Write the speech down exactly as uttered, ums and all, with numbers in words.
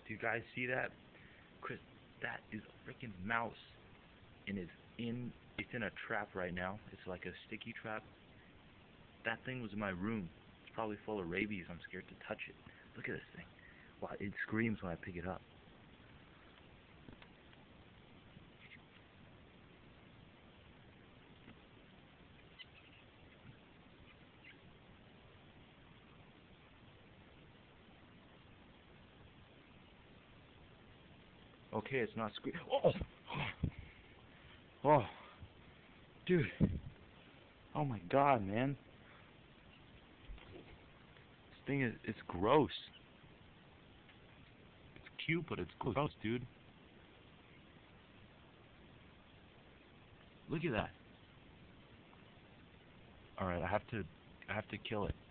Do you guys see that? Chris, that is a freaking mouse. And it's in, it's in a trap right now. It's like a sticky trap. That thing was in my room. It's probably full of rabies. I'm scared to touch it. Look at this thing. Wow, it screams when I pick it up. Okay, it's not screaming. Oh! Oh! Dude. Oh my god, man. This thing is, it's gross. It's cute, but it's gross, dude. Look at that. Alright, I have to, I have to kill it.